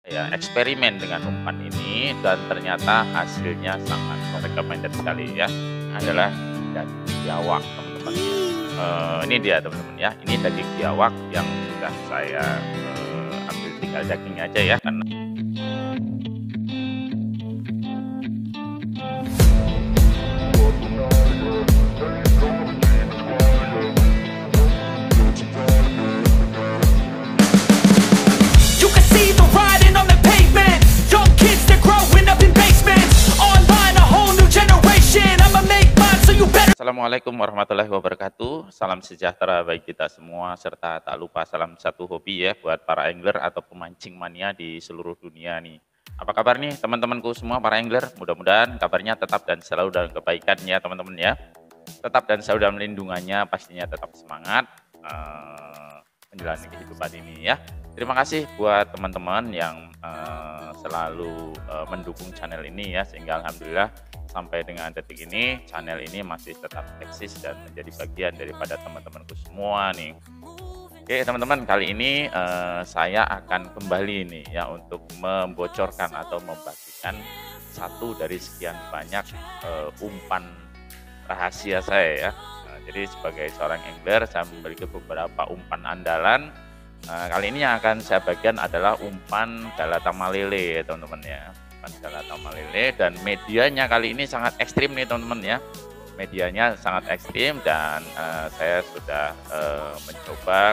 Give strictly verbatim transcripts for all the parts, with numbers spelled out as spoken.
Ya, eksperimen dengan umpan ini dan ternyata hasilnya sangat recommended sekali ya. Adalah daging biawak teman-teman ya. Eh, ini dia teman-teman ya. Ini daging biawak yang sudah saya eh, ambil tinggal dagingnya aja ya karena You can see the writing on the pavement. Young kids, they're growing up in basements. Online, a whole new generation. I'ma make mine, so you better. Assalamualaikum warahmatullahi wabarakatuh. Salam sejahtera bagi kita semua serta tak lupa salam satu hobi ya buat para angler atau pemancing mania di seluruh dunia nih. Apa kabar nih teman-temanku semua para angler? Mudah-mudahan kabarnya tetap dan selalu dalam kebaikan ya teman-teman ya. Tetap dan selalu dalam lindungannya, pastinya tetap semangat uh, menjalani kehidupan ini ya. Terima kasih buat teman-teman yang uh, selalu uh, mendukung channel ini ya, sehingga alhamdulillah sampai dengan detik ini channel ini masih tetap eksis dan menjadi bagian daripada teman-temanku semua nih. Oke teman-teman, kali ini uh, saya akan kembali nih ya untuk membocorkan atau membagikan satu dari sekian banyak uh, umpan rahasia saya ya. Nah, jadi sebagai seorang angler saya memiliki beberapa umpan andalan. Nah, kali ini yang akan saya bagikan adalah umpan galatama lele teman-teman ya. Umpan galatama lele dan medianya kali ini sangat ekstrim nih teman-teman ya. Medianya sangat ekstrim dan uh, saya sudah uh, mencoba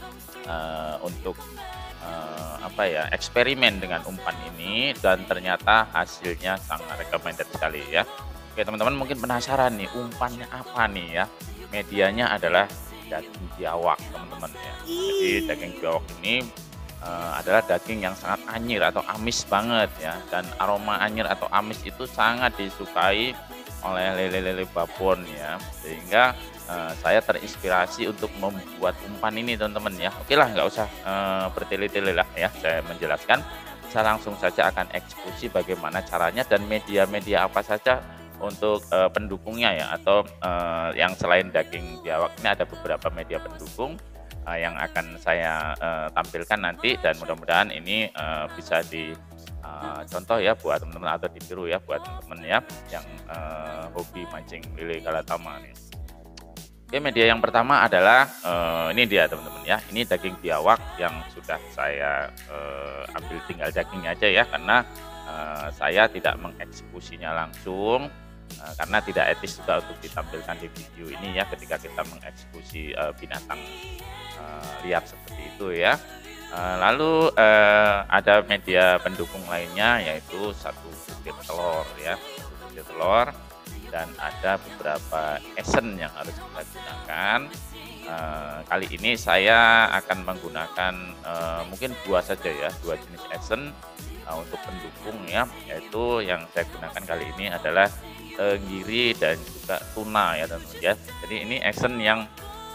uh, untuk uh, apa ya eksperimen dengan umpan ini dan ternyata hasilnya sangat recommended sekali ya. Oke teman-teman, mungkin penasaran nih umpannya apa nih ya. Medianya adalah daging biawak teman-teman ya. Jadi daging biawak ini uh, adalah daging yang sangat anyir atau amis banget ya, dan aroma anyir atau amis itu sangat disukai oleh lele-lele babon ya, sehingga uh, saya terinspirasi untuk membuat umpan ini teman-teman ya. Oke lah, nggak usah uh, bertele-tele lah ya, saya menjelaskan. Saya langsung saja akan eksekusi bagaimana caranya dan media-media apa saja untuk uh, pendukungnya ya, atau uh, yang selain daging biawak ini ada beberapa media pendukung uh, yang akan saya uh, tampilkan nanti, dan mudah-mudahan ini uh, bisa di uh, contoh ya buat teman-teman atau ditiru ya buat teman-teman ya yang uh, hobi mancing lele galatama nih. Oke, media yang pertama adalah uh, ini dia teman-teman ya. Ini daging biawak yang sudah saya uh, ambil tinggal dagingnya aja ya, karena uh, saya tidak mengeksekusinya langsung. Uh, karena tidak etis juga untuk ditampilkan di video ini ya ketika kita mengeksekusi uh, binatang uh, liar seperti itu ya. Uh, lalu uh, ada media pendukung lainnya yaitu satu butir telur ya, satu butir telur, dan ada beberapa esen yang harus kita gunakan. Uh, kali ini saya akan menggunakan uh, mungkin dua saja ya, dua jenis esen uh, untuk pendukung ya, yaitu yang saya gunakan kali ini adalah tenggiri dan juga tuna ya teman-teman ya. Jadi ini esen yang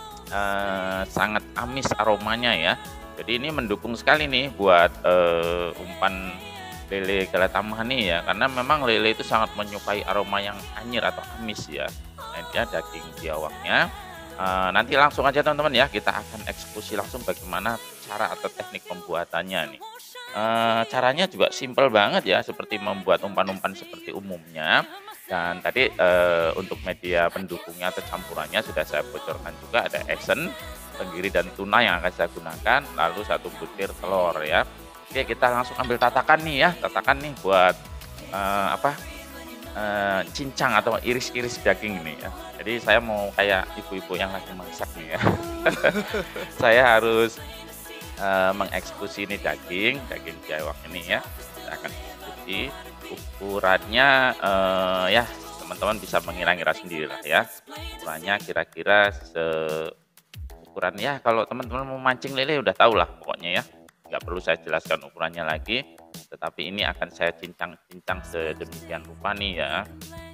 uh, sangat amis aromanya ya. Jadi ini mendukung sekali nih buat uh, umpan lele galatama nih ya, karena memang lele itu sangat menyukai aroma yang anyir atau amis ya. Nah, dia daging biawaknya. Uh, nanti langsung aja teman-teman ya, kita akan eksekusi langsung bagaimana cara atau teknik pembuatannya nih. Uh, caranya juga simple banget ya, seperti membuat umpan-umpan seperti umumnya. Dan tadi uh, untuk media pendukungnya atau campurannya sudah saya bocorkan juga, ada esen, tenggiri dan tuna yang akan saya gunakan, lalu satu butir telur ya. Oke, kita langsung ambil tatakan nih ya, tatakan nih buat uh, apa uh, cincang atau iris-iris daging ini ya. Jadi saya mau kayak ibu-ibu yang lagi masak nih ya. Saya harus uh, mengeksekusi ini daging, daging biawak ini ya. Saya akan eksekusi ukurannya uh, ya teman-teman bisa mengira-ngira sendiri lah ya. Ukurannya kira-kira se ukuran ya, kalau teman-teman mau mancing lele udah tahu lah pokoknya ya. Nggak perlu saya jelaskan ukurannya lagi, tetapi ini akan saya cincang-cincang sedemikian rupa nih ya.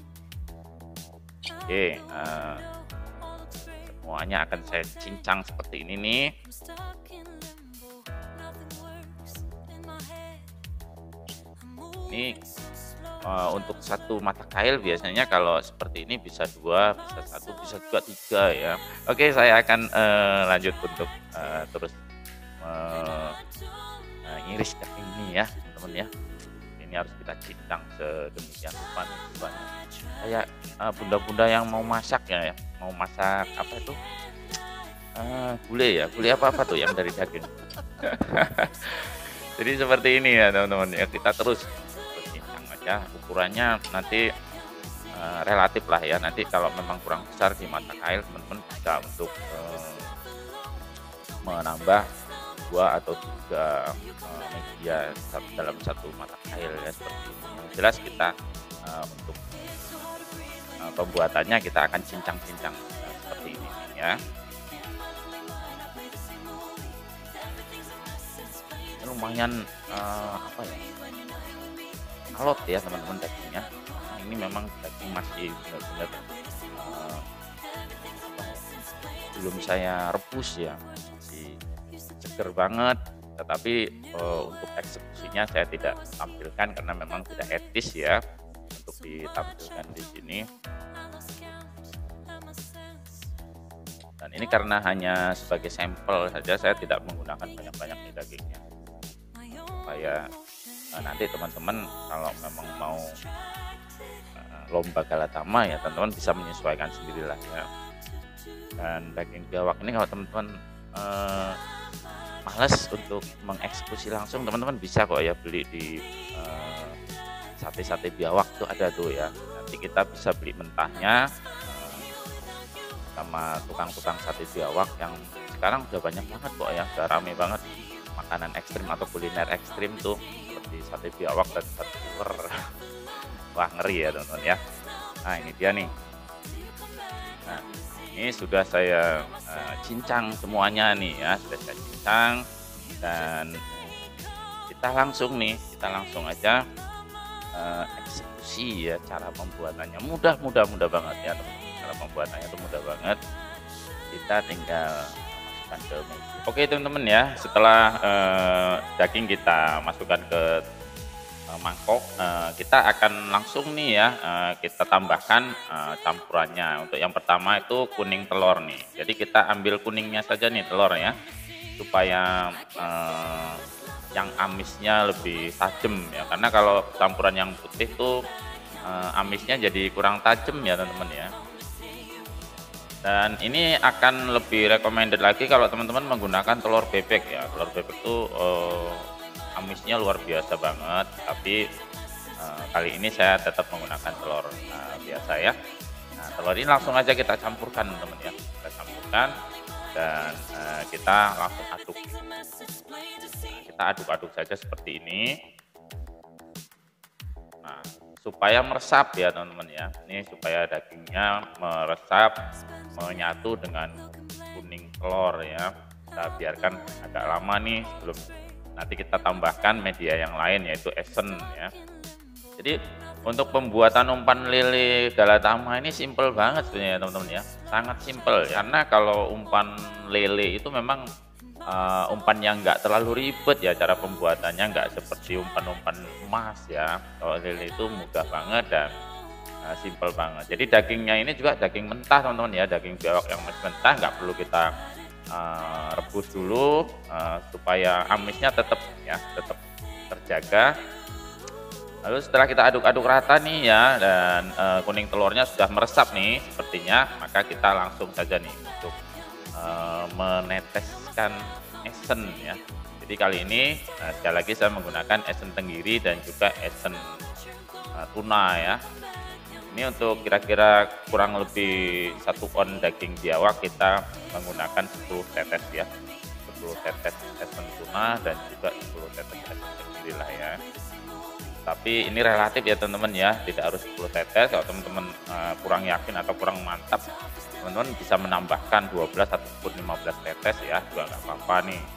Oke, uh, semuanya akan saya cincang seperti ini nih. Ini uh, untuk satu mata kail biasanya kalau seperti ini bisa dua, bisa satu, bisa juga tiga ya. Oke, saya akan uh, lanjut untuk uh, terus uh, uh, iris daging ini ya teman-teman ya. Ini harus kita cincang sedemikian rupa nih buahnya. Kayak eh, bunda-bunda yang mau masak ya, ya, mau masak apa itu? Eh, gulai ya, gulai apa-apa tuh yang dari daging. Jadi seperti ini ya teman-teman ya, kita terus terus cincang aja, ukurannya nanti eh, relatif lah ya. Nanti kalau memang kurang besar di mata kail, teman-teman bisa untuk eh, menambah dua atau tiga eh, media sat- dalam satu mata kail ya, seperti ini. Yang jelas kita eh, untuk eh, pembuatannya kita akan cincang-cincang eh, seperti ini nih ya. Ini lumayan eh, apa ya? Alot ya teman-teman dagingnya. Nah, ini memang daging masih benar-benar eh, apa ya, belum saya rebus ya, masih seger banget. Tetapi eh, untuk eksekusinya saya tidak tampilkan karena memang tidak etis ya untuk ditampilkan di sini. Dan ini karena hanya sebagai sampel saja, saya tidak menggunakan banyak-banyak nih dagingnya. Supaya eh, nanti teman-teman kalau memang mau eh, lomba galatama ya teman-teman bisa menyesuaikan sendirilah ya. Dan daging biawak ini kalau teman-teman eh, males untuk mengeksekusi langsung, teman-teman bisa kok ya beli di eh, sate-sate biawak tuh ada tuh ya. Nanti kita bisa beli mentahnya eh, sama tukang-tukang sate biawak yang sekarang udah banyak banget kok ya, udah rame banget makanan ekstrim atau kuliner ekstrim tuh seperti sate biawak dan sate ular. Wah ngeri ya teman-teman ya. Nah ini dia nih. Nah ini sudah saya uh, cincang semuanya nih ya, sudah saya cincang dan kita langsung nih, kita langsung aja uh, eksekusi ya cara pembuatannya. Mudah, mudah, mudah banget ya teman-teman. Cara pembuatannya itu mudah banget. Kita tinggal masukkan ke meja. Oke teman-teman ya, setelah uh, daging kita masukkan ke mangkok, uh, kita akan langsung nih ya uh, kita tambahkan uh, campurannya. Untuk yang pertama itu kuning telur nih, jadi kita ambil kuningnya saja nih telur ya, supaya uh, yang amisnya lebih tajam ya, karena kalau campuran yang putih tuh uh, amisnya jadi kurang tajam ya teman-teman ya. Dan ini akan lebih recommended lagi kalau teman-teman menggunakan telur bebek ya. Telur bebek tuh uh, amisnya luar biasa banget, tapi uh, kali ini saya tetap menggunakan telur uh, biasa ya. Nah telur ini langsung aja kita campurkan teman-teman ya, kita campurkan dan uh, kita langsung aduk. Nah, kita aduk-aduk saja seperti ini. Nah supaya meresap ya teman-teman ya, ini supaya dagingnya meresap, menyatu dengan kuning telur ya. Kita biarkan agak lama nih sebelum nanti kita tambahkan media yang lain yaitu esen ya. Jadi untuk pembuatan umpan lele galatama ini simple banget sebenarnya teman-teman ya, sangat simple ya. Karena kalau umpan lele itu memang uh, umpan yang nggak terlalu ribet ya, cara pembuatannya nggak seperti umpan-umpan emas ya. Kalau lele itu mudah banget dan uh, simple banget. Jadi dagingnya ini juga daging mentah teman-teman ya, daging biawak yang masih mentah, nggak perlu kita Uh, rebus dulu uh, supaya amisnya tetap ya tetap terjaga. Lalu setelah kita aduk-aduk rata nih ya dan uh, kuning telurnya sudah meresap nih sepertinya, maka kita langsung saja nih untuk uh, meneteskan esen ya. Jadi kali ini uh, sekali lagi saya menggunakan esen tenggiri dan juga esen uh, tuna ya. Ini untuk kira-kira kurang lebih satu on daging biawak kita menggunakan sepuluh tetes ya, sepuluh tetes esen tuna dan juga sepuluh tetes esen tenggiri lah ya. Tapi ini relatif ya teman-teman ya, tidak harus sepuluh tetes. Kalau teman-teman uh, kurang yakin atau kurang mantap, teman-teman bisa menambahkan dua belas ataupun lima belas tetes ya, juga nggak apa-apa nih.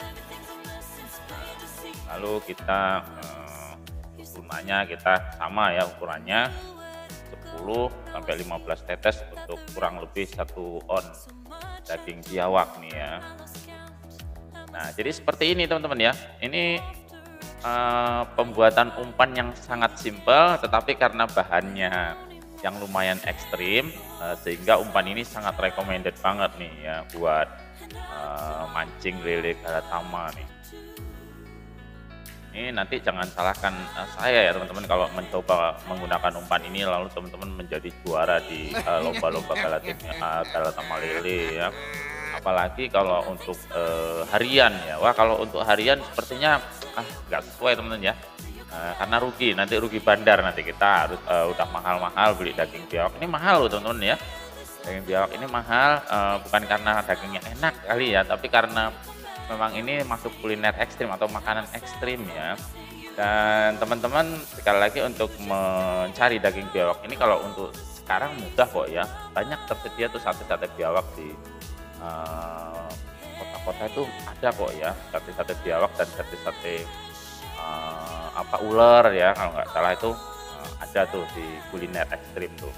Lalu kita uh, tunanya kita sama ya ukurannya, sepuluh sampai lima belas tetes untuk kurang lebih satu on daging biawak nih ya. Nah jadi seperti ini teman-teman ya, ini uh, pembuatan umpan yang sangat simpel tetapi karena bahannya yang lumayan ekstrim uh, sehingga umpan ini sangat recommended banget nih ya buat uh, mancing lele galatama nih. Ini nanti jangan salahkan uh, saya ya teman-teman kalau mencoba menggunakan umpan ini lalu teman-teman menjadi juara di uh, lomba-lomba galatim uh, galatama lele ya. Apalagi kalau untuk uh, harian ya. Wah, kalau untuk harian sepertinya ah nggak sesuai teman-teman ya. Uh, karena rugi, nanti rugi bandar nanti kita harus uh, udah mahal-mahal beli daging biawak. Ini mahal loh teman-teman ya. Daging biawak ini mahal uh, bukan karena dagingnya enak kali ya, tapi karena memang ini masuk kuliner ekstrim atau makanan ekstrim ya. Dan teman-teman sekali lagi untuk mencari daging biawak ini kalau untuk sekarang mudah kok ya. Banyak tersedia tuh sate-sate biawak di uh, kota-kota itu ada kok ya. Sate-sate biawak dan sate-sate uh, apa ular ya kalau nggak salah itu uh, ada tuh di kuliner ekstrim tuh.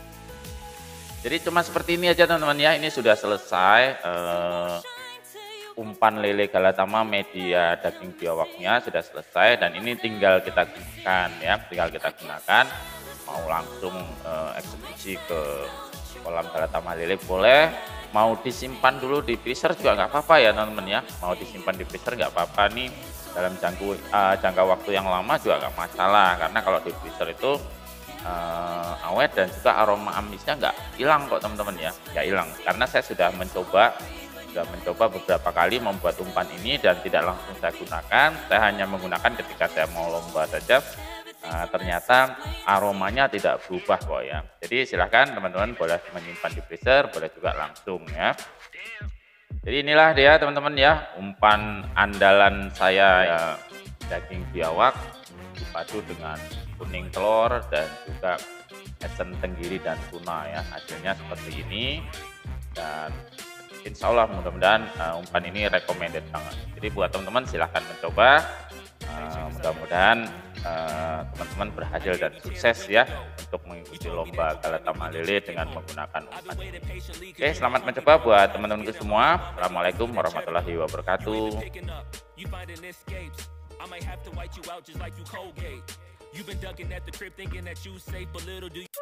Jadi cuma seperti ini aja teman-teman ya. Ini sudah selesai. Uh, umpan lele galatama media daging biawaknya sudah selesai dan ini tinggal kita gunakan ya, tinggal kita gunakan. Mau langsung uh, eksekusi ke kolam galatama lele boleh, mau disimpan dulu di freezer juga nggak apa-apa ya teman-teman ya. Mau disimpan di freezer nggak apa-apa nih, dalam jangka uh, jangka waktu yang lama juga nggak masalah, karena kalau di freezer itu uh, awet dan juga aroma amisnya nggak hilang kok teman-teman ya, nggak hilang karena saya sudah mencoba sudah mencoba beberapa kali membuat umpan ini dan tidak langsung saya gunakan. Saya hanya menggunakan ketika saya mau lomba saja. Nah, ternyata aromanya tidak berubah kok ya. Jadi silahkan teman-teman boleh menyimpan di freezer, boleh juga langsung ya. Jadi inilah dia teman-teman ya, umpan andalan saya ya, daging biawak dipadu dengan kuning telur dan juga esen tenggiri dan tuna ya. Hasilnya seperti ini dan insya Allah mudah-mudahan uh, umpan ini recommended banget. Jadi buat teman-teman silahkan mencoba. Uh, mudah-mudahan uh, teman-teman berhasil dan sukses ya untuk mengikuti lomba galatama lele dengan menggunakan umpan. Oke, selamat mencoba buat teman-temanku semua. Assalamualaikum warahmatullahi wabarakatuh. You've been ducking at the crib thinking that you safe, but little do